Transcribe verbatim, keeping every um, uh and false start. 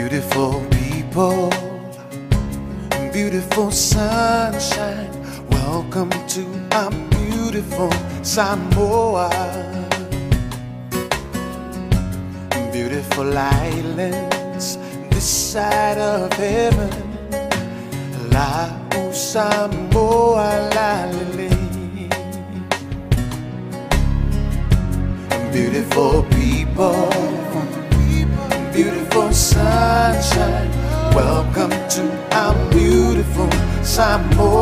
Beautiful people, beautiful sunshine, welcome to our beautiful Samoa. Beautiful islands this side of heaven, la o Samoa la lili. Beautiful people, beautiful sunshine, welcome to our beautiful Samoa.